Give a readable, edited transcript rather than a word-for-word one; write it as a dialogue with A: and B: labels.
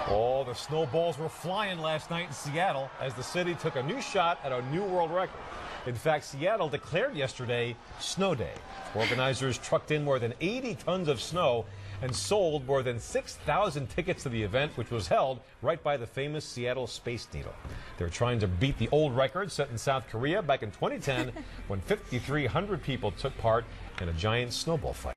A: Oh, the snowballs were flying last night in Seattle as the city took a new shot at a new world record. In fact, Seattle declared yesterday Snow Day. Organizers trucked in more than 80 tons of snow and sold more than 6,000 tickets to the event, which was held right by the famous Seattle Space Needle. They're trying to beat the old record set in South Korea back in 2010 when 5,300 people took part in a giant snowball fight.